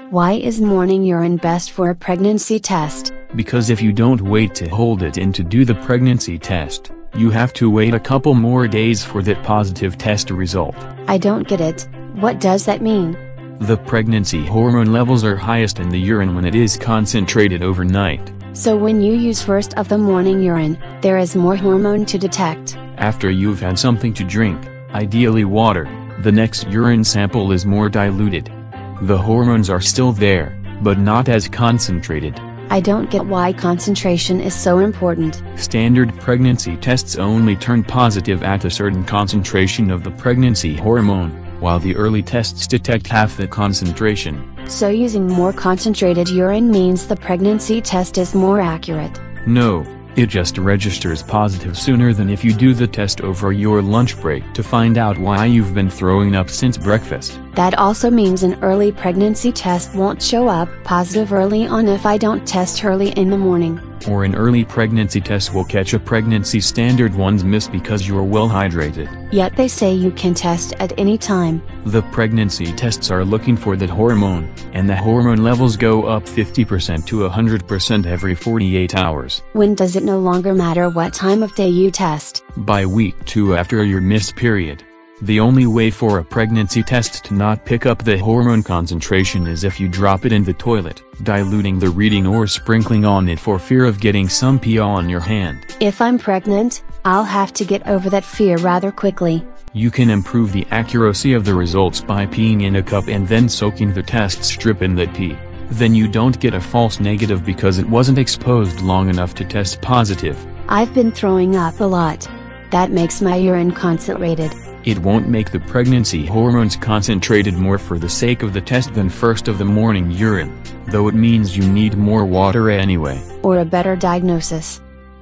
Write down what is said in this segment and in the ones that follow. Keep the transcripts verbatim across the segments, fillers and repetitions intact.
Why is morning urine best for a pregnancy test? Because if you don't wait to hold it in to do the pregnancy test, you have to wait a couple more days for that positive test result. I don't get it. What does that mean? The pregnancy hormone levels are highest in the urine when it is concentrated overnight. So when you use first of the morning urine, there is more hormone to detect. After you've had something to drink, ideally water, the next urine sample is more diluted. The hormones are still there, but not as concentrated. I don't get why concentration is so important. Standard pregnancy tests only turn positive at a certain concentration of the pregnancy hormone, while the early tests detect half the concentration. So using more concentrated urine means the pregnancy test is more accurate? No, it just registers positive sooner than if you do the test over your lunch break to find out why you've been throwing up since breakfast. That also means an early pregnancy test won't show up positive early on if I don't test early in the morning. Or an early pregnancy test will catch a pregnancy standard one's miss because you're well hydrated. Yet they say you can test at any time. The pregnancy tests are looking for that hormone, and the hormone levels go up fifty percent to one hundred percent every forty-eight hours. When does it no longer matter what time of day you test? By week two after your missed period. The only way for a pregnancy test to not pick up the hormone concentration is if you drop it in the toilet, diluting the reading or sprinkling on it for fear of getting some pee on your hand. If I'm pregnant, I'll have to get over that fear rather quickly. You can improve the accuracy of the results by peeing in a cup and then soaking the test strip in that pee. Then you don't get a false negative because it wasn't exposed long enough to test positive. I've been throwing up a lot. That makes my urine concentrated. It won't make the pregnancy hormones concentrated more for the sake of the test than first of the morning urine, though it means you need more water anyway. Or a better diagnosis.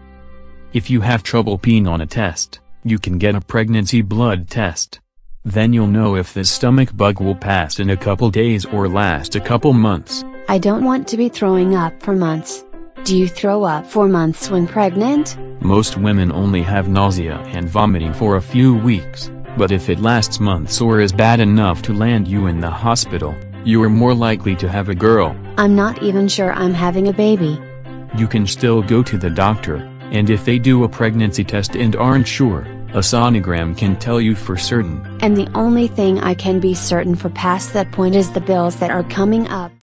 If you have trouble peeing on a test, you can get a pregnancy blood test. Then you'll know if the stomach bug will pass in a couple days or last a couple months. I don't want to be throwing up for months. Do you throw up for months when pregnant? Most women only have nausea and vomiting for a few weeks. But if it lasts months or is bad enough to land you in the hospital, you are more likely to have a girl. I'm not even sure I'm having a baby. You can still go to the doctor, and if they do a pregnancy test and aren't sure, a sonogram can tell you for certain. And the only thing I can be certain for past that point is the bills that are coming up.